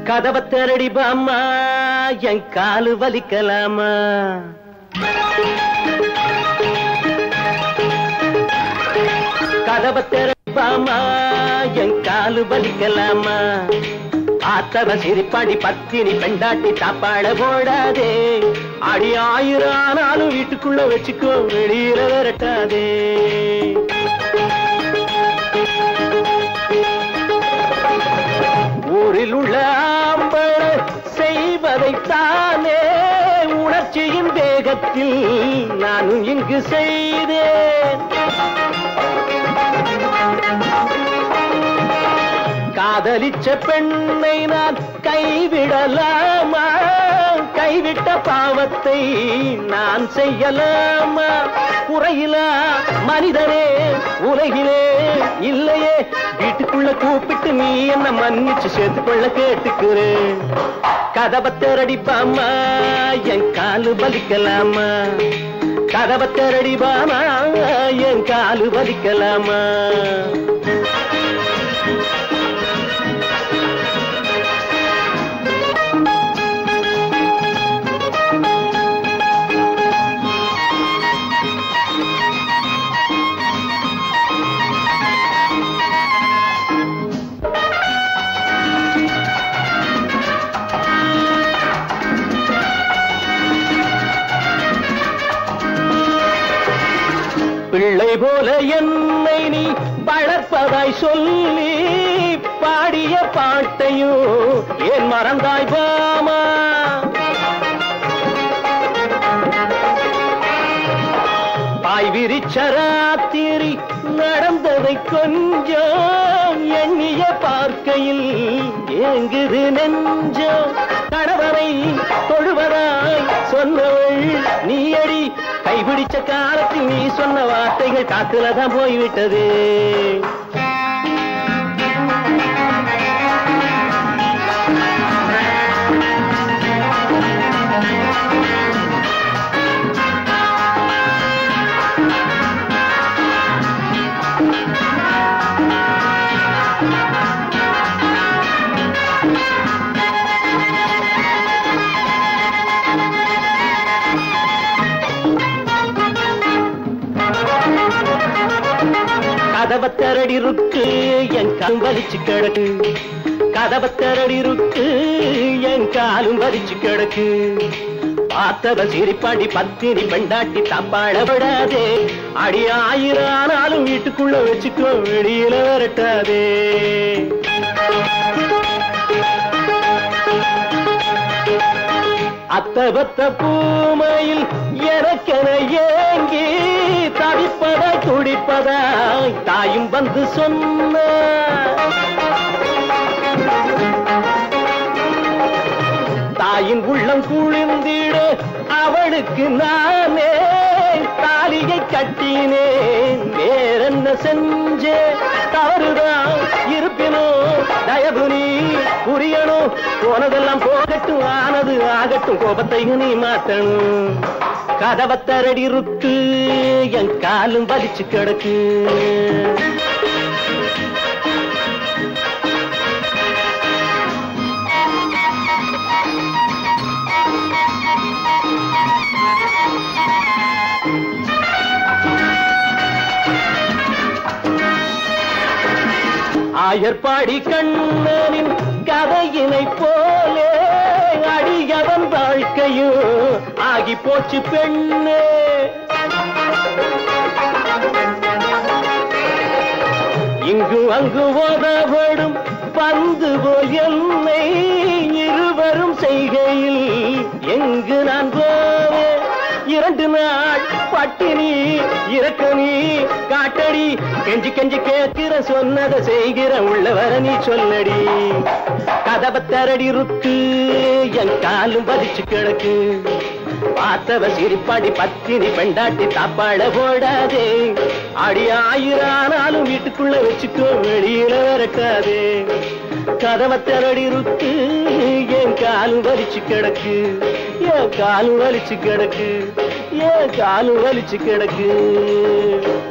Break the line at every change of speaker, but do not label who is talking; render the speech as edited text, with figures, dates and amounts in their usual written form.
கதவை திரடி பாம்மா என் காலு வலிக்கலாமா கதவை திரடி பாம்மா என் காலு வலிக்கலாமா ஆத்தவ சிரிப்பாடி பத்தினி பெண்டாட்டி சாப்பாட போடாதே அடி 1000 ஆனாலும் வீட்டுக்குள்ள வச்சுக்கோ வெளியில விரட்டாதே ஊரில் உள்ள ஆம்பள செய்வதைத்தானே உணர்ச்சியின் வேகத்தில் நானும் இங்கு செய்தேன் காதலிச்ச பெண்ணை நான் கைவிடலாமா கைவிட்ட பாவத்தை நான் செய்யலாமா குறையிலா மனிதனே உலகிலே இல்லையே வீட்டுக்குள்ள கூப்பிட்டு நீ என்ன மன்னிச்சு சேர்த்துக்கொள்ள கேட்டுக்கிறேன் கதவை திரடி பாம்மா என் காலு வலிக்கலாமா கதவை திரடி பாம்மா என் காலு வலிக்கலாமா பிள்ளை போல என்னை நீ வளர்ப்பதாய் சொல்லி பாடிய பாட்டையோ ஏன் மறந்தாய் பாமா பாய் விரிச்ச ராத்திரி நடந்ததை கொஞ்சம் எண்ணிய பார்க்கையில் ஏங்குது நெஞ்சம் கணவனை தொழுவதாய் சொன்னவள் நீயடி கைபிடிச்ச காலத்தில் நீ சொன்ன வார்த்தைகள் காத்துலதான் போய்விட்டது கதவை திரடி ருக்கு என் காலும் வலிச்சு கிடக்கு கதவை திரடி ருக்கு என் காலும் வலிச்சு கிடக்கு பார்த்தவ சிரிப்பாடி பத்தினி பெண்டாட்டி தப்பாட விடாதே அடி 1000 ஆனாலும் வீட்டுக்குள்ள வச்சுக்கோ வெளியில விரட்டாதே அத்தபத்த பூமையில் எனக்கென ஏங்கி தவிப்பதாய் துடிப்பதாய் தாயும் வந்து சொன்ன தாயின் உள்ளம் குளிர்ந்திட அவளுக்கு நானே தாலியை கட்டினேன் வேறென்ன செஞ்சே தவறுதான் இருப்பினோ தயவு நீ புரியணும் போனதெல்லாம் போகட்டும் ஆனது ஆகட்டும் கோபத்தை நீ மாத்தணும் கதவை திரடி ருக்கு என் காலும் வலிச்சு கிடக்கு ஆயர்பாடி கண்ணனின் கதையினை போலே அடியவன் வாழ்க்கையோ ஆகி போச்சு பெண்ணே இங்கு அங்கு ஓதப்படும் பந்து போல் என்னை இருவரும் செய்கையில் எங்கு நான் போவேன் 2 நாள் பட்டினி இறக்கணி காட்டடி கெஞ்சி கெஞ்சி கேட்கிற சொன்னதை செய்கிற உள்ளவர நீ சொல்லடி கதவை திரடி ருக்கு என் காலும் வலிச்சு கிடக்கு பார்த்தவ சிரிப்பாடி பத்தினி பெண்டாட்டி சாப்பாட போடாதே அடி 1000 ஆனாலும் வீட்டுக்குள்ள வச்சுக்கோ வெளியில விரட்டாதே கதவை திரடி ருக்கு என் காலும் வலிச்சு கிடக்கு என் காலும் வலிச்சு கிடக்கு என் காலும் வலிச்சு கிடக்கு